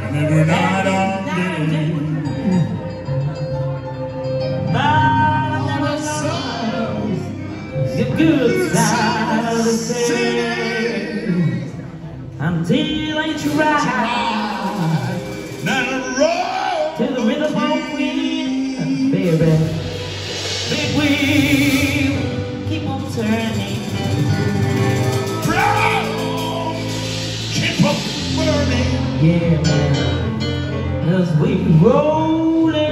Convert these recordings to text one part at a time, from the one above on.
every night and day. But never songs the good side of the day until I try to the rhythm of wind, baby. Big wheel keep on turning. Keep on burning. Yeah, man. 'Cause we rolling,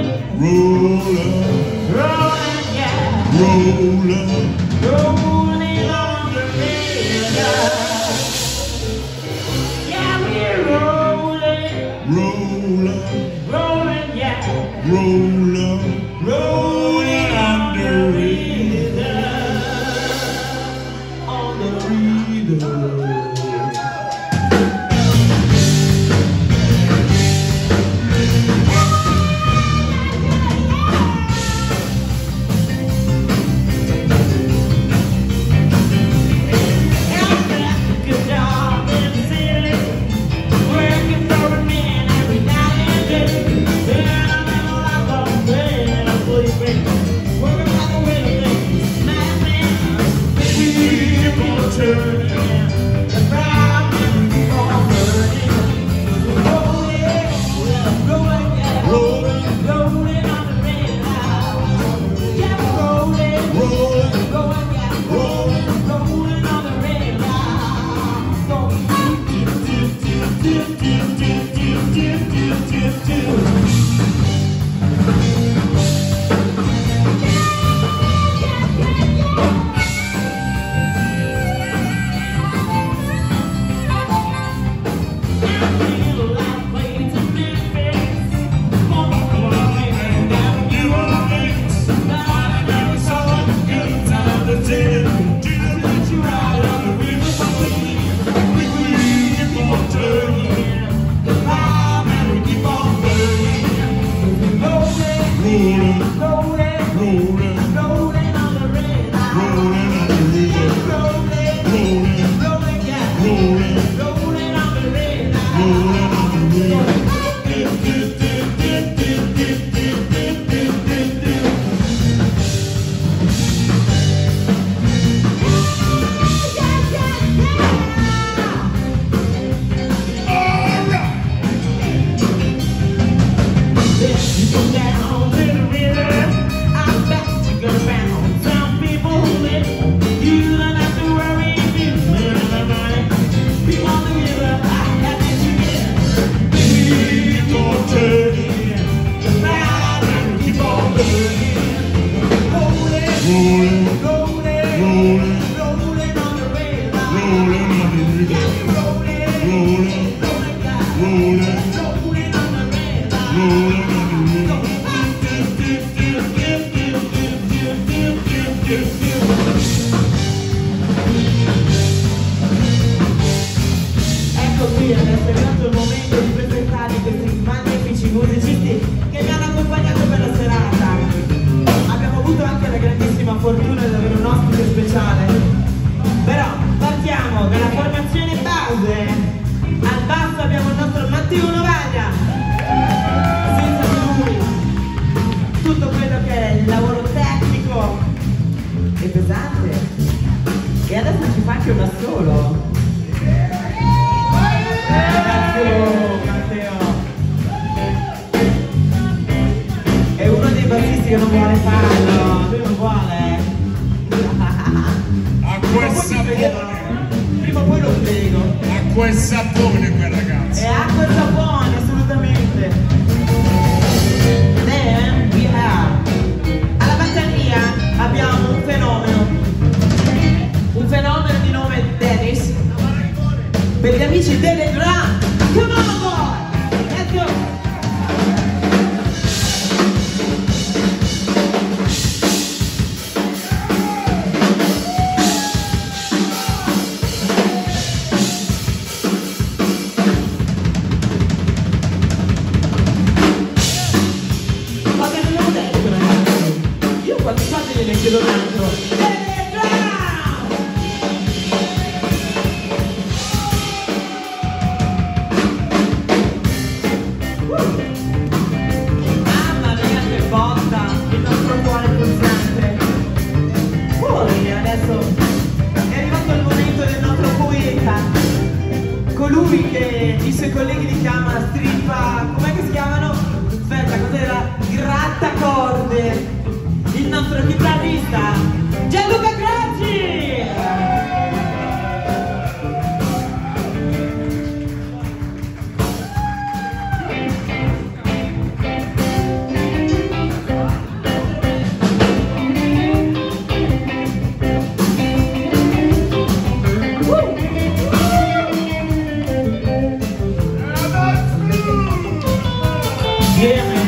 yeah, rolling on the river. Yeah, we're rolling, yeah, rolling on the river, on the river. Ecco qui, adesso è arrivato il momento di presentare questi magnifici musicisti che mi hanno accompagnato per la serata. Abbiamo avuto anche la grandissima fortuna di avere un ospite speciale. Però partiamo dalla formazione base. Al basso abbiamo il nostro Matteo Novaglia. Senza di lui tutto quello che è il lavoro tecnico è pesante. E adesso ci fa anche un assolo. Matteo è uno dei bassisti che non vuole farlo, lui non vuole. Acqua e sapone. Prima o poi lo spiego. Acqua e sapone quel ragazzo. È acqua e sapone, assolutamente. Then we have alla batteria abbiamo un fenomeno di nome Dennis. Per gli amici delle drum, come on boy, let's go! Ma che non l'ho detto, ragazzi? Io quando fate ne chiedo un altro. suoi colleghi li chiama strippa, com'è che si chiamano? Aspetta, cos'era? Grattacorde. Il nostro chitarrista Gianluca Gracci. Yeah, man.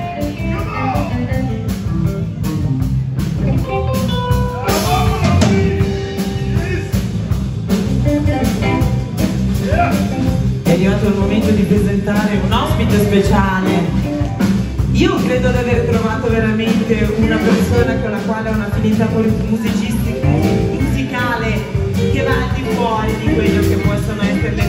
È arrivato il momento di presentare un ospite speciale. Io credo di aver trovato veramente una persona con la quale ho un'affinità musicale che va al di fuori di quello che possono essere le